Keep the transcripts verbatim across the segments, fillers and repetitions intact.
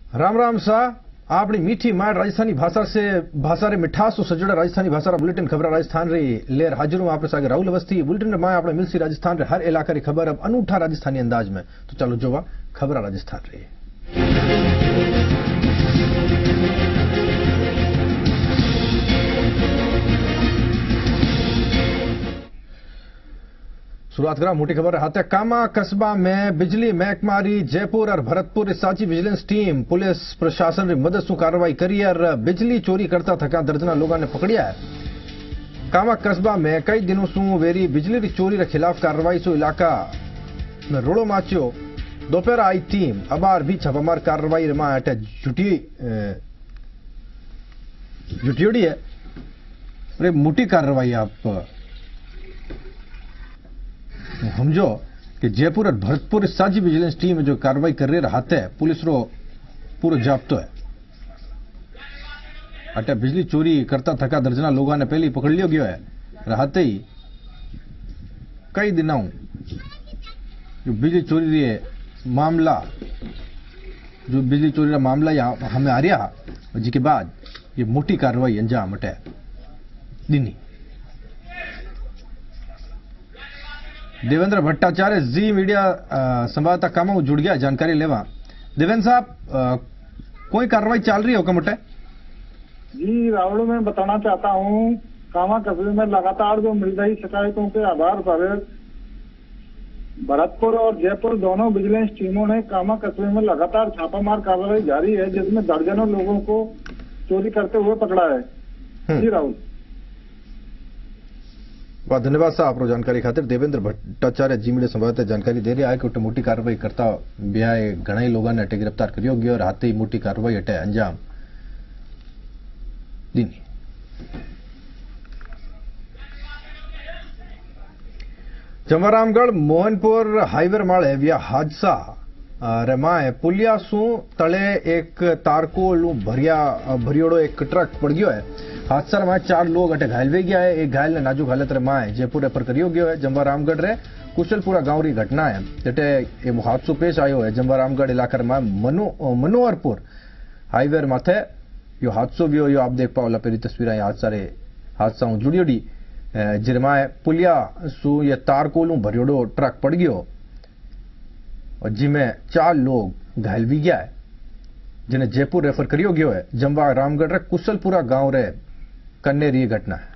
राम राम सा आपनी मीठी मार राजस्थानी भाषा से भाषा रे मिठास तो सजड़ा राजस्थानी भाषा रा बुलेटिन खबर राजस्थान रे लेर हाजिर हूं आपने सागे राहुल अवस्थी बुलेटिन रे मां आपने मिलसी राजस्थान रे हर इलाका री खबर अब अनूठा राजस्थानी अंदाज में। तो चलो जोवा खबर राजस्थान रे। शुरुआत करा मोटी खबर हाथे कामा कस्बा में बिजली महकमारी जयपुर और भरतपुर साची विजिलेंस टीम पुलिस प्रशासन की मदद से कार्रवाई करी और बिजली चोरी करता थका दर्जना लोगों ने पकड़िया है। कामा कस्बा में कई दिनों से वेरी बिजली की चोरी के खिलाफ कार्रवाई सो इलाका में रोड़ो माचियो। दोपहर आई टीम अबार भी छापामार कार्रवाई में अटे जुटी जुटियोड़ी है। अरे मोटी कार्रवाई आप समझो कि जयपुर और भरतपुर साझी विजिलेंस टीम जो कार्रवाई कर रही रहते है पुलिस रो पूरा जाब्तो है। अटे बिजली चोरी करता थका दर्जना लोगों ने पहले पकड़ लियो गयो है। रहते ही कई दिनों जो बिजली चोरी रे मामला जो बिजली चोरी का मामला यहाँ हमें आ रहा जिसके बाद ये मोटी कार्रवाई अंजाम अटे दिनी। देवेंद्र भट्टाचार्य जी मीडिया संवाददाता कामा जुड़ गया जानकारी लेवा। देवेंद्र साहब कोई कार्रवाई चल रही है हुक्म उठे? जी राहुल, मैं बताना चाहता हूं कामा कस्बे में लगातार जो मिल रही शिकायतों के आधार पर भरतपुर और जयपुर दोनों विजिलेंस टीमों ने कामा कस्बे में लगातार छापामार कार्रवाई जारी है जिसमें दर्जनों लोगों को चोरी करते हुए पकड़ा है। जी राहुल, बहुत धन्यवाद साहब आपको जानकारी खातिर। देवेंद्र भट्टाचार्य जी मीडिया संवाददाता जानकारी दे रहा है कि मोटी कार्रवाई करता ब्याह घना ही लोगों ने अटे गिरफ्तार करियो गयो और हाथे ही मोटी कार्रवाई अटे अंजाम दीनी। जमरामगढ़ मोहनपुर हाईवे माळे व्या हादसा रमाए पुलिया सु तले एक तारकोल भरिया भरियोड़ो एक ट्रक पड़ गयो है। हादसा में चार लोग अटे घायल हो गया है। एक घायल ने नाजुक हालत रे माए जयपुर रेफर करियो गयो है। जमवारामगढ़ रे कुशलपुरा गांव री घटना है जटे ये हादसो पेश आयो है। जमवारामगढ़ इलाका में मनो मनोहरपुर हाईवे माथे यो हादसो भी हो। आप देख पाओ पेरी तस्वीर हादसा रे हादसा जुड़ियोड़ी जिरमाए पुलिया सु ये तारकोलू भरियोड़ो ट्रक पड़ गयो और जिसमें चार लोग घायल भी गया है जिन्हें जयपुर रेफर करियो गयो है। जम्वा रामगढ़ रे कुशलपुरा गांव रे कन्ने री घटना है।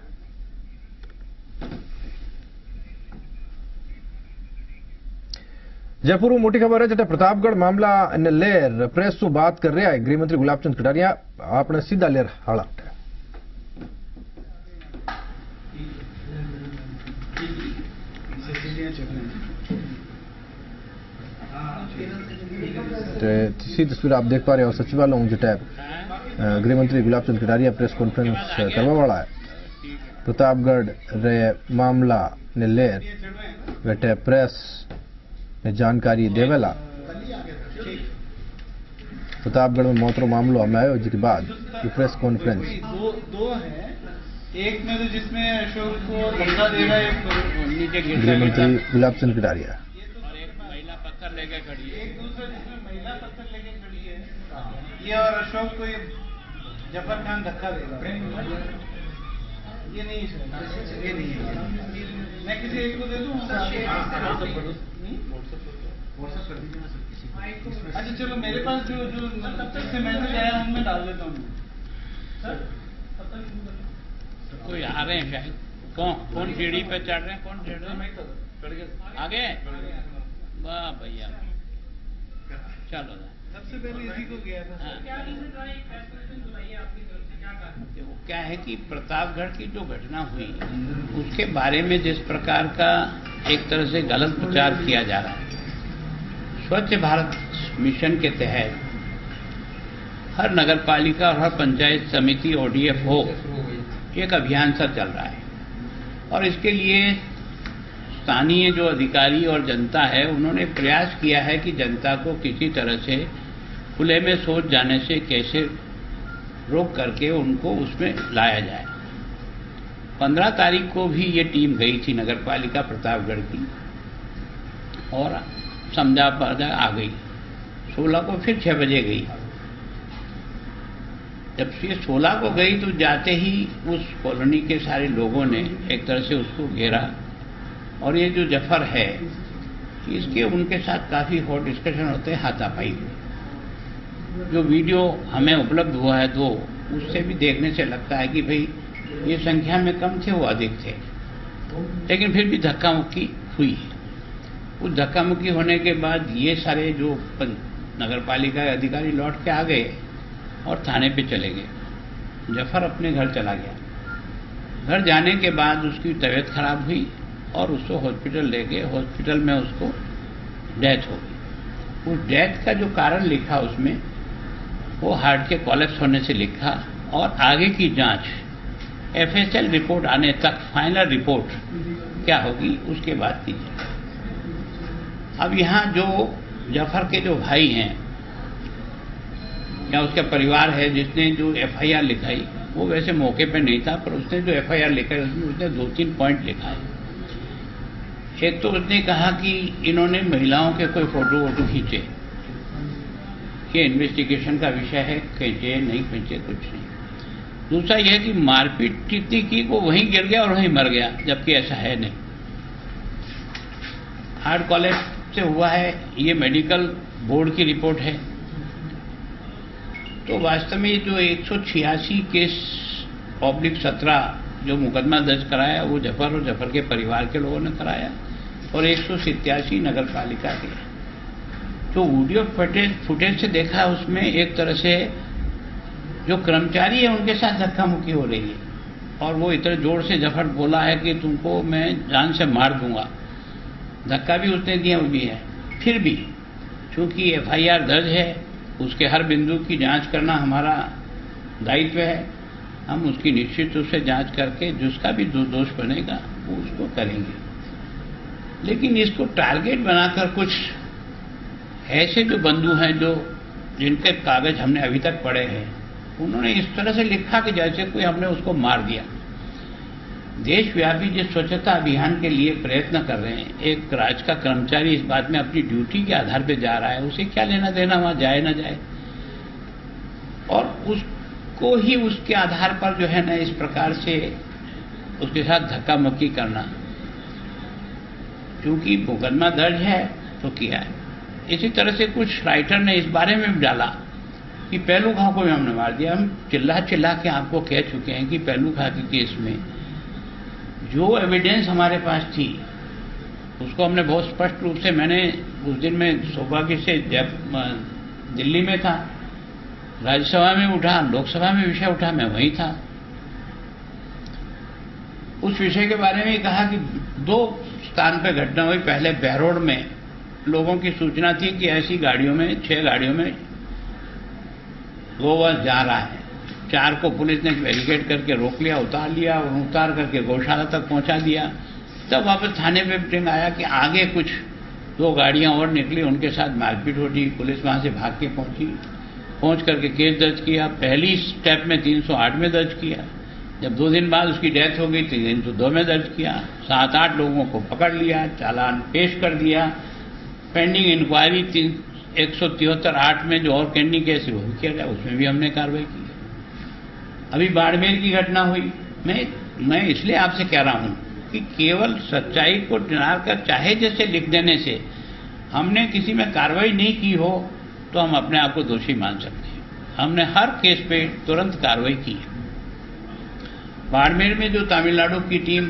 जयपुर मोटी खबर है जटे प्रतापगढ़ मामला ने लेर प्रेस सु बात कर रहा है गृहमंत्री गुलाबचंद कटारिया। आपने सीधा लेर हाला तीसरी तस्वीर आप देख पा रहे हो। सचिवालय हूँ जटे गृहमंत्री गुलाबचंद कटारिया प्रेस कॉन्फ्रेंस करवा वाला है। प्रतापगढ़ रे मामला ने लेर बेटे प्रेस ने जानकारी देवेला। प्रतापगढ़ में मौतरो मामलो हमें आयो जिसके बाद ये प्रेस कॉन्फ्रेंस दो दो है। एक में तो जिसमें अशोक को धक्का देगा एक नीचे गिर जाएगा गृहमंत्री गुलाबचंद कटारिया और एक महिला पत्थर लेके खड़ी है। एक दूसरा जिसमें महिला पत्थर लेके खड़ी है ये और अशोक को ये जफर खान धक्का देगा। ये नहीं है, ये नहीं है। मैं किसी एक को दे दूं व्हाट्सएप कर दीजिए ना सर किसी को। अच्छा चलो मेरे पास जो जो तब तक से मैसेज आया उनमें डाल देता हूँ सर। कोई आ रहे हैं शायद। कौन कौन सीढ़ी पे चढ़ रहे हैं? कौन चढ़ रहे हैं? आगे वाह भैया चलो सबसे पहले इसी को गया था। देखो क्या है कि प्रतापगढ़ की जो घटना हुई उसके बारे में जिस प्रकार का एक तरह से गलत प्रचार किया जा रहा है। स्वच्छ भारत मिशन के तहत हर नगर पालिका और हर पंचायत समिति ओडीएफ हो एक अभियान सा चल रहा है और इसके लिए स्थानीय जो अधिकारी और जनता है उन्होंने प्रयास किया है कि जनता को किसी तरह से खुले में शौच जाने से कैसे रोक करके उनको उसमें लाया जाए। पंद्रह तारीख को भी ये टीम गई थी नगर पालिका प्रतापगढ़ की और समझा आ गई। सोलह को फिर छह बजे गई जब ये सोलह को गई तो जाते ही उस कॉलोनी के सारे लोगों ने एक तरह से उसको घेरा, और ये जो जफर है इसके उनके साथ काफ़ी हॉट डिस्कशन होते हैं, हाथापाई हुई। जो वीडियो हमें उपलब्ध हुआ है दो, उससे भी देखने से लगता है कि भाई ये संख्या में कम थे, वो अधिक थे, लेकिन फिर भी धक्का मुक्की हुई। उस धक्का मुक्की होने के बाद ये सारे जो नगर पालिका के अधिकारी लौट के आ गए और थाने पे चले गए। जफर अपने घर चला गया। घर जाने के बाद उसकी तबीयत खराब हुई और उसको हॉस्पिटल ले गए। हॉस्पिटल में उसको डेथ हो गई। उस डेथ का जो कारण लिखा उसमें, वो हार्ट के कोलैप्स होने से लिखा, और आगे की जांच एफएसएल रिपोर्ट आने तक, फाइनल रिपोर्ट क्या होगी उसके बाद कीजिए। अब यहाँ जो जफर के जो भाई हैं या उसका परिवार है जिसने जो एफआईआर लिखाई, वो वैसे मौके पे नहीं था, पर उसने जो एफआईआर लिखाई उसमें उसने दो तीन पॉइंट लिखा है। एक तो उसने कहा कि इन्होंने महिलाओं के कोई फोटो वोटो खींचे, ये इन्वेस्टिगेशन का विषय है, खींचे नहीं खींचे कुछ नहीं। दूसरा यह कि मारपीट कितनी की, वो वहीं गिर गया और वहीं मर गया, जबकि ऐसा है नहीं। हार्ट कोलैप्स से हुआ है, ये मेडिकल बोर्ड की रिपोर्ट है। तो वास्तव में जो एक सौ छियासी केस ऑब्लिक सत्रह जो मुकदमा दर्ज कराया, वो जफर और जफर के परिवार के लोगों ने कराया, और एक सौ सत्तासी नगर पालिका के। तो वीडियो फुटेज फुटेज से देखा, उसमें एक तरह से जो कर्मचारी है उनके साथ धक्का मुक्की हो रही है, और वो इतने जोर से जफर बोला है कि तुमको मैं जान से मार दूंगा। धक्का भी उसने दिया भी है। फिर भी चूंकि एफआईआर दर्ज है, उसके हर बिंदु की जांच करना हमारा दायित्व है। हम उसकी निश्चित रूप से जांच करके जिसका भी दोष बनेगा वो उसको करेंगे। लेकिन इसको टारगेट बनाकर कुछ ऐसे जो बंधु हैं जो जिनके कागज हमने अभी तक पढ़े हैं, उन्होंने इस तरह से लिखा कि जैसे कोई हमने उसको मार दिया। देशव्यापी जो स्वच्छता अभियान के लिए प्रयत्न कर रहे हैं, एक राज्य का कर्मचारी इस बात में अपनी ड्यूटी के आधार पर जा रहा है, उसे क्या लेना देना वहां जाए ना जाए, और उसको ही उसके आधार पर जो है ना इस प्रकार से उसके साथ धक्का मुक्की करना। क्योंकि मुकदमा दर्ज है तो किया है। इसी तरह से कुछ राइटर ने इस बारे में भी डाला कि पहलू खां को भी हमने मार दिया। हम चिल्ला चिल्ला के आपको कह चुके हैं कि पहलू खां के केस में जो एविडेंस हमारे पास थी उसको हमने बहुत स्पष्ट रूप से, मैंने उस दिन में सौभाग्य से जब दिल्ली में था, राज्यसभा में उठा, लोकसभा में विषय उठा, मैं वहीं था। उस विषय के बारे में कहा कि दो स्थान पर घटना हुई। पहले बहरोड में लोगों की सूचना थी कि ऐसी गाड़ियों में, छह गाड़ियों में गोवंश जा रहा है। चार को पुलिस ने बैरिकेड करके रोक लिया, उतार लिया, और उतार करके गौशाला तक पहुंचा दिया। तब वापस थाने पे टिंग आया कि आगे कुछ दो गाड़ियां और निकली, उनके साथ मारपीट होती। पुलिस वहां से भाग के पहुंची, पहुंच करके केस दर्ज किया। पहली स्टेप में तीन सौ आठ में दर्ज किया। जब दो दिन बाद उसकी डेथ हो गई तो तीन सौ दो में दर्ज किया। सात आठ लोगों को पकड़ लिया, चालान पेश कर दिया। पेंडिंग इंक्वायरी तीन एक सौ तिहत्तर आठ में जो और पेंडिंग केस वो भी किया गया, उसमें भी हमने कार्रवाई की। अभी बाड़मेर की घटना हुई। मैं मैं इसलिए आपसे कह रहा हूं कि केवल सच्चाई को डिनार कर चाहे जैसे लिख देने से हमने किसी में कार्रवाई नहीं की हो तो हम अपने आप को दोषी मान सकते हैं। हमने हर केस पे तुरंत कार्रवाई की है। बाड़मेर में जो तमिलनाडु की टीम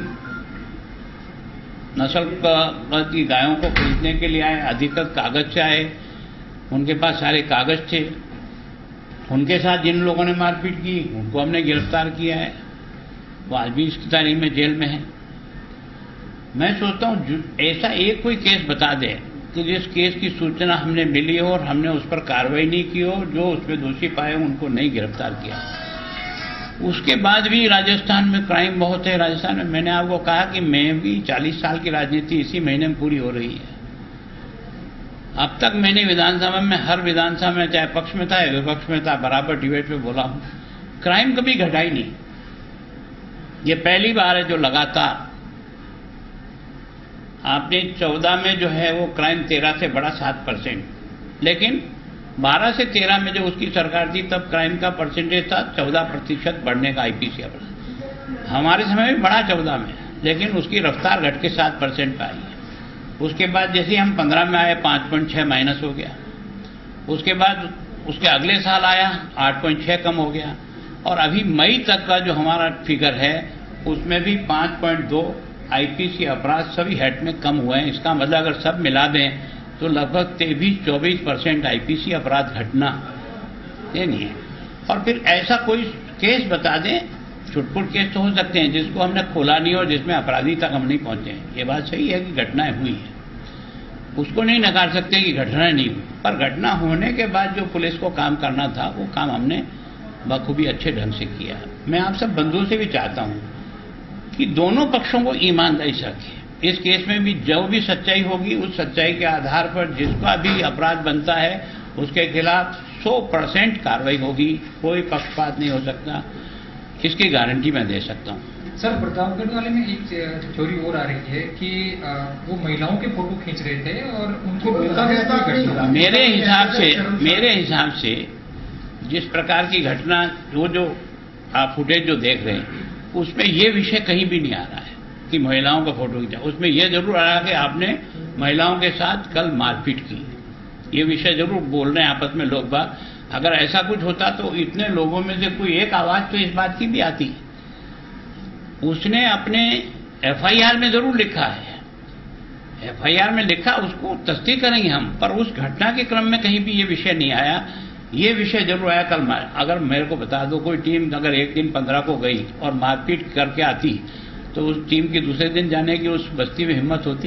नस्ल की गायों को खरीदने के लिए आए, अधिकृत कागज से आए, उनके पास सारे कागज थे। उनके साथ जिन लोगों ने मारपीट की उनको हमने गिरफ्तार किया है। वो आज भी इसकी तारीख में जेल में है। मैं सोचता हूं ऐसा एक कोई केस बता दे कि जिस केस की सूचना हमने मिली हो और हमने उस पर कार्रवाई नहीं की हो, जो उसमें दोषी पाए उनको नहीं गिरफ्तार किया। उसके बाद भी राजस्थान में क्राइम बहुत है। राजस्थान में मैंने आपको कहा कि मैं भी चालीस साल की राजनीति इसी महीने में पूरी हो रही है। अब तक मैंने विधानसभा में, हर विधानसभा में, चाहे पक्ष में था या विपक्ष में था, बराबर डिबेट में बोला हूं, क्राइम कभी घटा ही नहीं। ये पहली बार है जो लगातार आपने चौदह में जो है वो क्राइम तेरह से बढ़ा सात परसेंट, लेकिन बारह से तेरह में जब उसकी सरकार थी तब क्राइम का परसेंटेज था चौदह प्रतिशत बढ़ने का आईपीसी अपराध। हमारे समय में बढ़ा चौदह में, लेकिन उसकी रफ्तार घट के सात परसेंट पर आई है। उसके बाद जैसे हम पंद्रह में आए पाँच पॉइंट छः माइनस हो गया, उसके बाद उसके अगले साल आया आठ पॉइंट छः कम हो गया, और अभी मई तक का जो हमारा फिगर है उसमें भी पाँच पॉइंट दो आईपीसी अपराध सभी हेड में कम हुए हैं। इसका मतलब अगर सब मिला दें तो लगभग तेईस चौबीस परसेंट आईपीसी अपराध घटना ये नहीं है। और फिर ऐसा कोई केस बता दें, छुटपुट केस तो हो सकते हैं जिसको हमने खोला नहीं और जिसमें अपराधी तक हम नहीं पहुंचे हैं। ये बात सही है कि घटनाएं हुई है, उसको नहीं नकार सकते कि घटनाएं नहीं हुई, पर घटना होने के बाद जो पुलिस को काम करना था वो काम हमने बखूबी अच्छे ढंग से किया। मैं आप सब बंधुओं से भी चाहता हूं कि दोनों पक्षों को ईमानदारी से रखें। इस केस में भी जो भी सच्चाई होगी उस सच्चाई के आधार पर जिसका भी अपराध बनता है उसके खिलाफ सौ परसेंट कार्रवाई होगी, कोई पक्षपात नहीं हो सकता, इसकी गारंटी मैं दे सकता हूं। सर, प्रतापगढ़ वाले में एक चोरी और आ रही है कि वो महिलाओं के फोटो खींच रहे थे और उनको रोका गया। मेरे हिसाब से मेरे हिसाब से जिस प्रकार की घटना वो जो आप फुटेज जो देख रहे हैं उसमें ये विषय कहीं भी नहीं आ रहा है कि महिलाओं का फोटो खींचा। उसमें यह जरूर आ रहा है कि आपने महिलाओं के साथ कल मारपीट की, ये विषय जरूर बोल रहे हैं आपस में लोग बात। अगर ऐसा कुछ होता तो इतने लोगों में से कोई एक आवाज तो इस बात की भी आती। उसने अपने एफआईआर में जरूर लिखा है, एफआईआर में लिखा, उसको तस्दीक करेंगे हम, पर उस घटना के क्रम में कहीं भी ये विषय नहीं आया। ये विषय जरूर आया कल मार। अगर मेरे को बता दो कोई टीम अगर एक दिन पंद्रह को गई और मारपीट करके आती तो उस टीम की दूसरे दिन जाने की उस बस्ती में हिम्मत होती?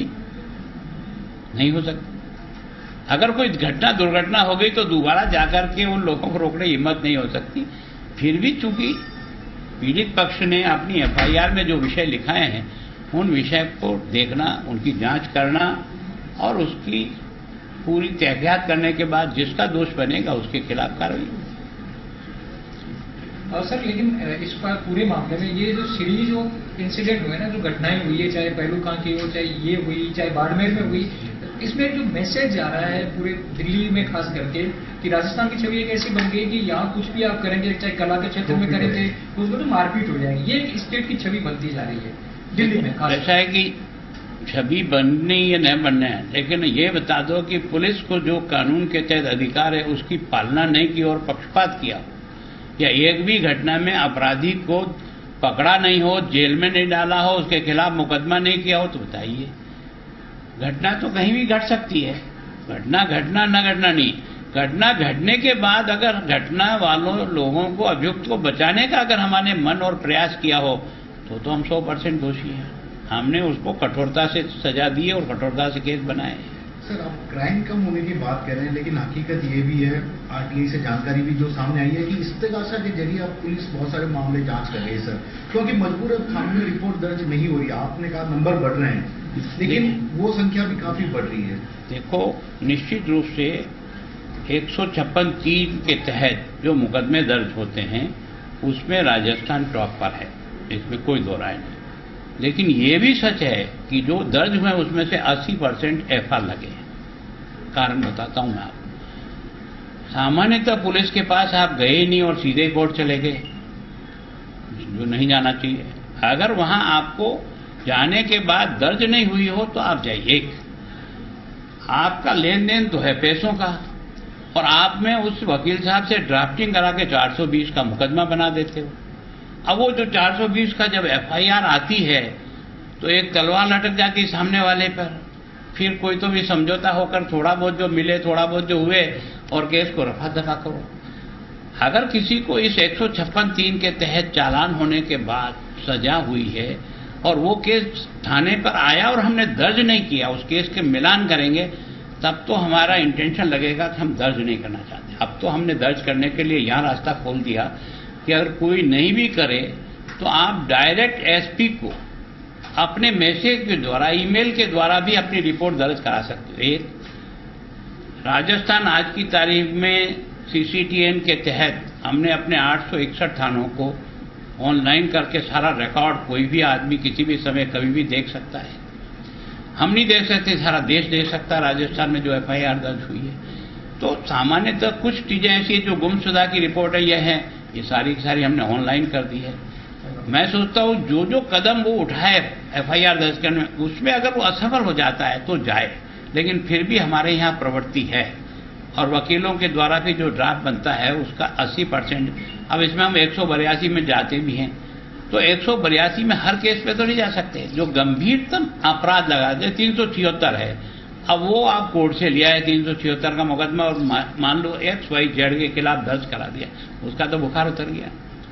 नहीं हो सकती। अगर कोई घटना दुर्घटना हो गई तो दोबारा जाकर के उन लोगों को रोकने की हिम्मत नहीं हो सकती। फिर भी चूंकि पीड़ित पक्ष ने अपनी एफआईआर में जो विषय लिखाए हैं उन विषय को देखना, उनकी जांच करना और उसकी पूरी तहकीकात करने के बाद जिसका दोष बनेगा उसके खिलाफ कार्रवाई। सर, लेकिन इस पर पूरे मामले में ये जो सीरीज जो इंसिडेंट हुए ना, जो घटनाएं हुई है, चाहे पहलूकां की हो, चाहे ये हुई, चाहे बाड़मेर में हुई, इसमें जो मैसेज जा रहा है पूरे दिल्ली में खास करके कि राजस्थान की छवि एक ऐसी बन गई कि यहाँ कुछ भी आप करेंगे, चाहे कला के क्षेत्र में करेंगे तो उसमें तो मारपीट हो जाएगी। ये एक स्टेट की छवि बनती जा रही है दिल्ली में। ऐसा है कि छवि बननी या न बनना है, लेकिन ये बता दो कि पुलिस को जो कानून के तहत अधिकार है उसकी पालना नहीं की और पक्षपात किया, या एक भी घटना में अपराधी को पकड़ा नहीं हो, जेल में नहीं डाला हो, उसके खिलाफ मुकदमा नहीं किया हो, तो बताइए। घटना तो कहीं भी घट सकती है, घटना घटना न घटना नहीं। घटना घटने के बाद अगर घटना वालों लोगों को, अभियुक्त को बचाने का अगर हमारे मन और प्रयास किया हो तो तो हम सौ परसेंट दोषी हैं। हमने उसको कठोरता से सजा दी है और कठोरता से केस बनाए। सर, आप क्राइम कम होने की बात कह रहे हैं, लेकिन हकीकत ये भी है, आरटीआई से जानकारी भी जो सामने आई है कि इस्तेगासा के जरिए अब पुलिस बहुत सारे मामले जांच कर रही है सर, क्योंकि मजबूर थाने में रिपोर्ट दर्ज नहीं हो रही। आपने कहा नंबर बढ़ रहे हैं, लेकिन वो संख्या भी काफी बढ़ रही है। देखो, निश्चित रूप से एक सौ छप्पन तीन के तहत जो मुकदमे दर्ज होते हैं उसमें राजस्थान टॉप पर है, इसमें कोई दो राय नहीं। लेकिन ये भी सच है कि जो दर्ज हुए उसमें से अस्सी परसेंट एफआईआर लगे हैं। कारण बताता हूं मैं आपको। सामान्यतः पुलिस के पास आप गए नहीं और सीधे कोर्ट चले गए, जो नहीं जाना चाहिए। अगर वहां आपको जाने के बाद दर्ज नहीं हुई हो तो आप जाइए। आपका लेन देन तो है पैसों का, और आप में उस वकील साहब से ड्राफ्टिंग करा के चार सौ बीस का मुकदमा बना देते हो। अब वो जो चार सौ बीस का जब एफआईआर आती है तो एक तलवार लटक जाती है सामने वाले पर, फिर कोई तो भी समझौता होकर थोड़ा बहुत जो मिले, थोड़ा बहुत जो हुए, और केस को रफा दफा करो। अगर किसी को इस एक सौ छप्पन तीन के तहत चालान होने के बाद सजा हुई है और वो केस थाने पर आया और हमने दर्ज नहीं किया, उस केस के मिलान करेंगे, तब तो हमारा इंटेंशन लगेगा कि हम दर्ज नहीं करना चाहते। अब तो हमने दर्ज करने के लिए यहां रास्ता खोल दिया कि अगर कोई नहीं भी करे तो आप डायरेक्ट एसपी को अपने मैसेज के द्वारा, ईमेल के द्वारा भी अपनी रिपोर्ट दर्ज करा सकते हो। एक राजस्थान आज की तारीख में सीसीटीएन के तहत हमने अपने आठ सौ इकसठ थानों को ऑनलाइन करके सारा रिकॉर्ड कोई भी आदमी किसी भी समय कभी भी देख सकता है। हम नहीं देख सकते, सारा देश देख सकता है राजस्थान में जो एफआईआर दर्ज हुई है। तो सामान्यतः कुछ चीजें ऐसी जो गुमशुदा की रिपोर्ट है यह है, ये सारी की सारी हमने ऑनलाइन कर दी है। मैं सोचता हूँ जो जो कदम वो उठाए एफ आई आर दर्ज करने में, उसमें अगर वो असफल हो जाता है तो जाए, लेकिन फिर भी हमारे यहाँ प्रवृत्ति है और वकीलों के द्वारा भी जो ड्राफ्ट बनता है उसका अस्सी परसेंट, अब इसमें हम एक सौ बयासी में जाते भी हैं तो एक सौ बयासी में हर केस पे तो नहीं जा सकते। जो गंभीरतम अपराध लगा दे, तीन सौ छिहत्तर है, अब वो आप कोर्ट से लिया है तीन सौ छिहत्तर का मुकदमा और मान लो एक्स वाई जेड के खिलाफ दर्ज करा दिया, उसका तो बुखार उतर गया।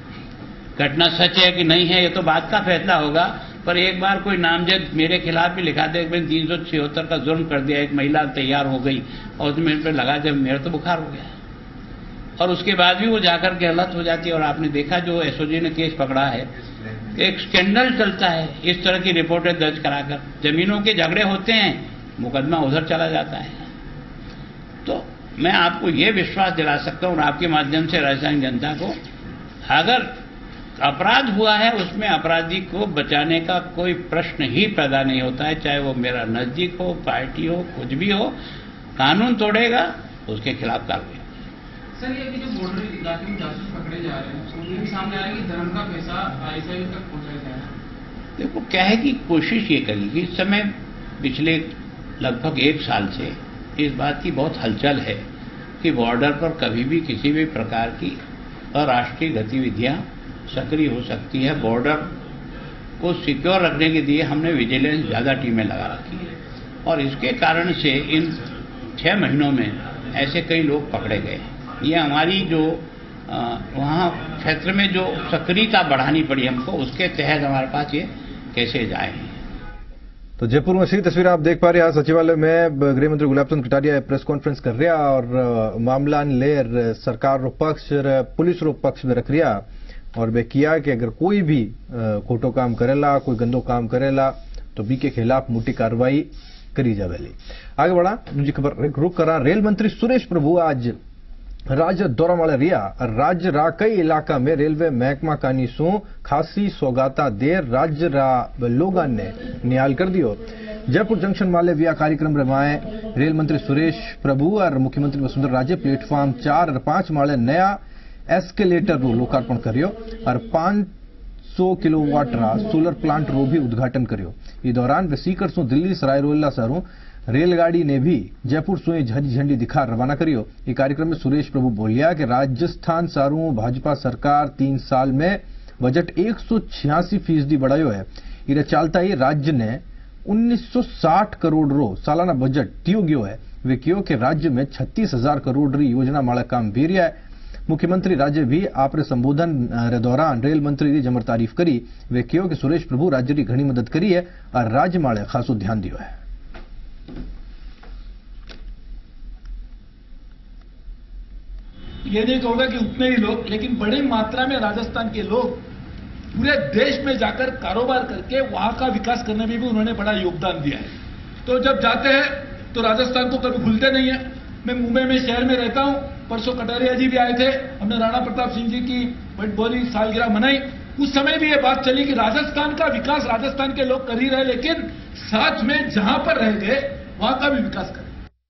घटना सच है कि नहीं है ये तो बात का फैसला होगा, पर एक बार कोई नामजद मेरे खिलाफ भी लिखा दे मैंने तीन सौ छिहत्तर का जुर्म कर दिया, एक महिला तैयार हो गई और उसने मेरे पे लगा दे, मेरा तो बुखार हो गया और उसके बाद भी वो जाकर के हालत हो जाती है। और आपने देखा जो एस ओ जी ने केस पकड़ा है, एक स्कैंडल चलता है इस तरह की रिपोर्टें दर्ज कराकर, जमीनों के झगड़े होते हैं, मुकदमा उधर चला जाता है। तो मैं आपको ये विश्वास दिला सकता हूं और आपके माध्यम से राजस्थान जनता को, अगर अपराध हुआ है उसमें अपराधी को बचाने का कोई प्रश्न ही पैदा नहीं होता है, चाहे वो मेरा नजदीक हो, पार्टी हो, कुछ भी हो, कानून तोड़ेगा उसके खिलाफ कार्रवाई। सर ये कि जो बॉर्डर इलाके में जासूस पकड़े जा रहे हैं, तो ये भी सामने आ रहा है कि धर्म का पैसा आई एस आई तक पहुंचाया जा रहा है। देखो क्या है कि कोशिश ये करी कि इस समय पिछले लगभग एक साल से इस बात की बहुत हलचल है कि बॉर्डर पर कभी भी किसी भी प्रकार की अराष्ट्रीय गतिविधियां सक्रिय हो सकती है। बॉर्डर को सिक्योर रखने के लिए हमने विजिलेंस ज़्यादा टीमें लगा रखी है और इसके कारण से इन छः महीनों में ऐसे कई लोग पकड़े गए। ये हमारी जो आ, वहाँ क्षेत्र में जो सक्रियता बढ़ानी पड़ी हमको, उसके तहत हमारे पास ये कैसे जाए। तो जयपुर में सी तस्वीर आप देख पा रहे हैं, सचिवालय में गृह मंत्री गुलाब चंद कटारिया प्रेस कॉन्फ्रेंस कर रहा और मामला लेर सरकार रो पक्ष पुलिस रो पक्ष में रख रहा और वे किया कि अगर कोई भी खोटो काम करेला, कोई गंदो काम करेला तो बी के खिलाफ मोटी कार्रवाई करी जावेली। आगे बढ़ा दूसरी खबर रुक करा। रेल मंत्री सुरेश प्रभु आज राज्य दौरा माले रिया। राज्य रा कई इलाका में रेलवे महकमा कानी सु खासी सौगाता देर राज्य रा लोगन ने निहाल कर दियो। जयपुर जंक्शन माले विया कार्यक्रम रमाए रेल मंत्री सुरेश प्रभु और मुख्यमंत्री वसुंधरा राजे प्लेटफॉर्म चार और पांच माले नया एस्केलेटर रो लोकार्पण करियो और पांच सौ किलोवाट रा सोलर प्लांट रो भी उद्घाटन करियो। इस दौरान वे सीकर सु दिल्ली सरायरोला सारू रेलगाड़ी ने भी जयपुर सु हरी झंडी दिखा रवाना करियो। ये कार्यक्रम में सुरेश प्रभु बोलिया कि राजस्थान सारू भाजपा सरकार तीन साल में बजट एक सौ छियासी फीसदी बढ़ायो है। इधर चालता ही राज्य ने उन्नीस सौ साठ करोड़ रो सालाना बजट दियो गयो है। वे कहो कि राज्य में छत्तीस हजार करोड़ री योजना माला काम बेरिया है। मुख्यमंत्री राज्य भी आपरे संबोधन रे दौरान रेल मंत्री की जमर तारीफ करी। वे कहो कि सुरेश प्रभु राज्य की घनी मदद करी है और राज्य माले खासो ध्यान दियो है। ये नहीं कहूंगा कि उतने ही लोग, लेकिन बड़ी मात्रा में राजस्थान के लोग पूरे देश में जाकर कारोबार करके वहां का विकास करने में भी उन्होंने बड़ा योगदान दिया है। तो जब जाते हैं तो राजस्थान को कभी भूलते नहीं है। मैं मुंबई में शहर में रहता हूं, परसों कटारिया जी भी आए थे, हमने राणा प्रताप सिंह जी की बड़ी सालगिरह मनाई। उस समय भी ये बात चली कि राजस्थान का विकास राजस्थान के लोग कर ही रहे, लेकिन साथ में जहां पर रह गए वहां का भी विकास करें।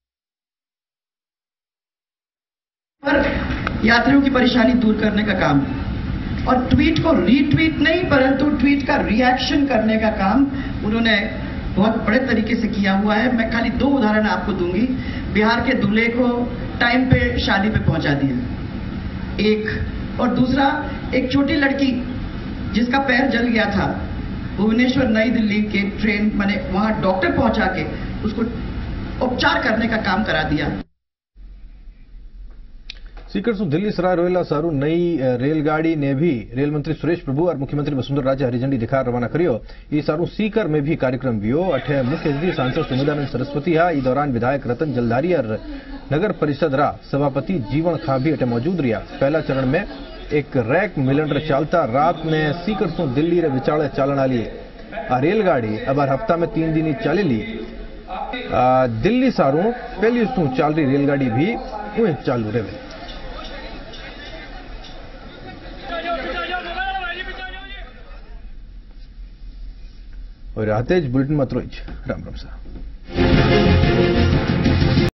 पर यात्रियों की परेशानी दूर करने का काम और ट्वीट को रीट्वीट नहीं परंतु ट्वीट का रिएक्शन करने का काम उन्होंने बहुत बड़े तरीके से किया हुआ है। मैं खाली दो उदाहरण आपको दूंगी। बिहार के दूल्हे को टाइम पे शादी पे पहुंचा दिया एक, और दूसरा एक छोटी लड़की जिसका पैर जल गया था, भुवनेश्वर नई दिल्ली के ट्रेन मैंने वहां डॉक्टर पहुंचा के उसको उपचार करने का काम करा दिया। सीकर सु दिल्ली सराय रोहिला सारू नई रेलगाड़ी ने भी रेल मंत्री सुरेश प्रभु और मुख्यमंत्री वसुंधरा राजे हरी झंडी दिखा रवाना करियो। ये सारू सीकर में भी कार्यक्रम वियो। अठे मुख्य अतिथि सांसद सुमिदानंद सरस्वती हा। इस दौरान विधायक रतन जलधारी और नगर परिषद रा सभापति जीवन खा भी अटे मौजूद रहा। पहला चरण में एक रैक मिलन रे चालता रात ने सीकर सु दिल्ली रे विचाले चालन आली आ रेलगाड़ी अब हफ्ता में तीन दिन चालेली। दिल्ली सारू पहली सु चाल रही रेलगाड़ी भी चालू रहे। और आते बुलेटिन मात्र राम राम साहब।